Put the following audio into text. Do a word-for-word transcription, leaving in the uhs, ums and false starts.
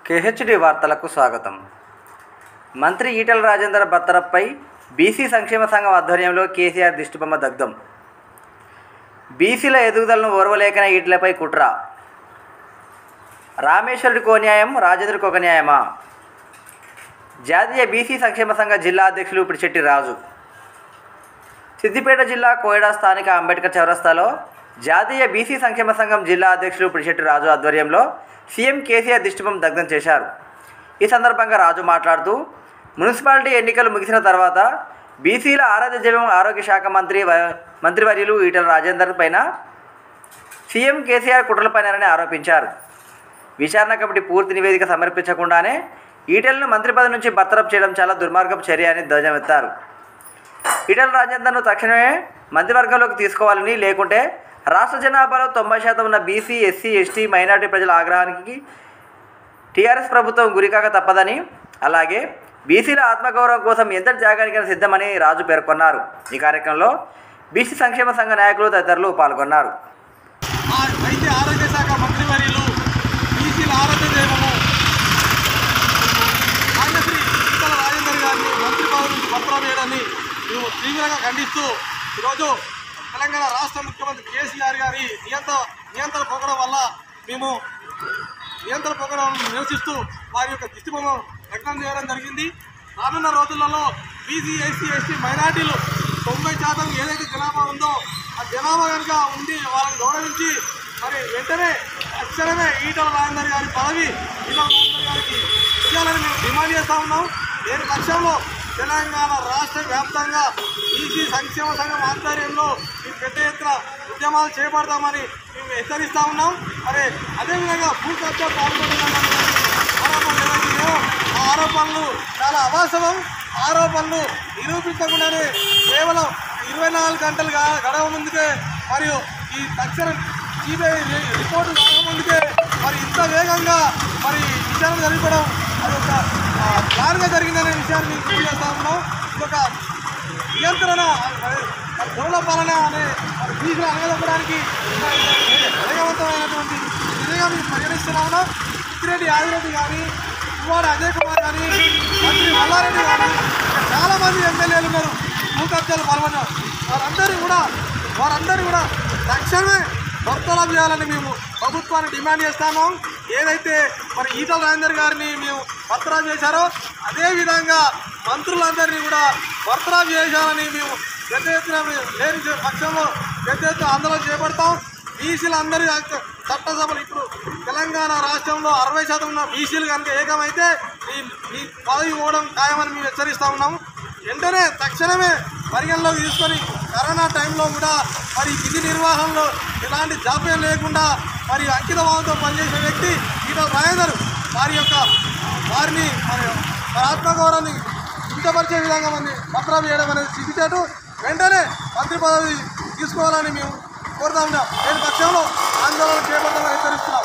KHD వార్తలకు స్వాగతం. మంత్రి ఈటెల రాజేందర్ బర్తరఫ్పై బీసీ సంక్షేమ సంఘం ఆధ్వర్యంలో కేసీఆర్ దిష్టిబొమ్మ దగ్ధం. బీసీల ఎదుగుదలను ఓర్వలేకనే ఈటెలపై కుట్ర. రామేశ్వరుడికో న్యాయం, రాజేంద్రుడికి ఒక న్యాయమా? జాతీయ బీసీ సంక్షేమ సంఘ జిల్లా అధ్యక్షులు పిడిశెట్టి రాజు. సిద్దిపేట జిల్లా కోయడా స్థానిక అంబేద్కర్ చౌరస్తాలో జాతీయ బీసీ సంక్షేమ సంఘం జిల్లా అధ్యక్షులు పిడిశెట్టి రాజు ఆధ్వర్యంలో సీఎం కేసీఆర్ దిష్టిబొమ్మ దగ్ధం చేశారు. ఈ సందర్భంగా రాజు మాట్లాడుతూ, మున్సిపాలిటీ ఎన్నికలు ముగిసిన తర్వాత బీసీల ఆరాధ్య దైవం ఆరోగ్య శాఖ మంత్రి మంత్రివర్యులు ఈటెల రాజేందర్ పైన సీఎం కేసీఆర్ కుట్రలపైనని ఆరోపించారు. విచారణ కమిటీ పూర్తి నివేదిక సమర్పించకుండానే ఈటెలను మంత్రి పదవి నుంచి బర్తరఫ్ చేయడం చాలా దుర్మార్గపు చర్య అని ధ్వజమెత్తారు. ఈటెల రాజేందర్ను తక్షణమే మంత్రివర్గంలోకి తీసుకోవాలని, లేకుంటే రాష్ట్ర జనాభాలో తొంభై శాతం ఉన్న బీసీ, ఎస్సీ, ఎస్టీ, మైనార్టీ ప్రజల ఆగ్రహానికి టీఆర్ఎస్ ప్రభుత్వం గురికాక తప్పదని, అలాగే బీసీల ఆత్మగౌరవం కోసం ఎంత త్యాగానికైనా సిద్ధమని రాజు పేర్కొన్నారు. ఈ కార్యక్రమంలో బీసీ సంక్షేమ సంఘ నాయకులు తదితరులు పాల్గొన్నారు. వైద్య ఆరోగ్య శాఖ మంత్రివర్యులు బీసీల ఆరోగ్య దైవము నాగశ్రీ ఈటెల రాజేందర్ గారిని మంత్రి పదవి నుంచి బర్తరఫ్ చేయడాన్ని మేము తీవ్రంగా ఖండిస్తూ ఈరోజు తెలంగాణ రాష్ట్ర ముఖ్యమంత్రి కేసీఆర్ గారి నియంత్ర నియంత్రణ పోకడం వల్ల మేము నియంత్రణ పోకడం నిరసిస్తూ వారి యొక్క దిష్టిబొమ్మ దగ్ధం చేయడం జరిగింది. రానున్న రోజులలో బీసీ, ఎస్సీ, ఎస్టీ, మైనార్టీలు తొంభై శాతం ఏదైతే జనాభా ఉందో ఆ జనాభా కనుక ఉండి వాళ్ళని గౌరవించి మరి వెంటనే తక్షణమే ఈటెల రాజేందర్ గారి పదవి ఈటెల రాజేందర్ గారికి ఇవ్వాలని మేము డిమాండ్ చేస్తూ ఉన్నాం. దేని లక్ష్యంలో తెలంగాణ రాష్ట్ర వ్యాప్తంగా బీసీ సంక్షేమ సంఘం ఆధ్వర్యంలో ఈ పెద్ద ఎత్తున ఉద్యమాలు చేపడతామని మేము హెచ్చరిస్తూ ఉన్నాం. మరి అదేవిధంగా భూ కబ్జా పాల్గొంటున్నాం ఆరోపణలు ఏవైతున్నాయో ఆ ఆరోపణలు చాలా అవాస్తవం. ఆరోపణలు నిరూపించకుండానే కేవలం ఇరవై నాలుగు గంటలు గడవ ముందుకే మరియు ఈ తక్షణ సిబిఐ రిపోర్టు రాకముందుకే మరి ఇంత వేగంగా మరి విచారణ జరిపడం అది ఒక ప్లాన్గా జరిగిందనే విషయాన్ని మేము తెలియజేస్తా ఉన్నాం. ఇదొక నియంత్రణ దొరల పాలన అనే బీసీలు అనగదొక్కడానికి వేగవంతమైనటువంటి విధంగా మేము పరిగణిస్తున్నా ఉన్నాం. సిద్దిరెడ్డి ఆదిరెడ్డి కానీ, పువ్వాడ అజయ్ కుమార్ కానీ, మంత్రి మల్లారెడ్డి కానీ, చాలామంది ఎమ్మెల్యేలు ఉన్నారు భూ కబ్జాలు పాల్గొన్నారు. వారందరూ కూడా వారందరూ కూడా తక్షణమే బర్తరఫ్ చేయాలని మేము ప్రభుత్వాన్ని డిమాండ్ చేస్తాము. ఏదైతే మరి ఈటెల రాజేందర్ గారిని మేము బర్తరఫ్ చేశారో అదేవిధంగా మంత్రులందరినీ కూడా బర్తరఫ్ చేశారని మేము పెద్ద ఎత్తున లేని పక్షంలో పెద్ద ఎత్తున ఆందోళన చేపడతాం. బీసీలందరూ చట్టసభలు ఇప్పుడు తెలంగాణ రాష్ట్రంలో అరవై శాతం ఉన్న బీసీలు కనుక ఏకమైతే ఈ ఈ పదవి ఇవ్వడం ఖాయమని మేము హెచ్చరిస్తూ ఉన్నాము. వెంటనే తక్షణమే పరిగణలోకి తీసుకొని కరోనా టైంలో కూడా మరి విధి నిర్వహణలో ఎలాంటి జాప్యం లేకుండా మరి అంకిత భావంతో పనిచేసే వ్యక్తి ఈటెల రాజేందర్ వారి యొక్క వారిని మరి ఆత్మగౌరవాన్ని కించపరిచే విధంగా మంది బర్తరఫ్ చేయడం అనేది సిగ్గుచేటు. వెంటనే మంత్రి పదవి తీసుకోవాలని మేము కోరుతా ఉన్నాం. లేని పక్షంలో ఆందోళన చేపడతామని హెచ్చరిస్తున్నాం.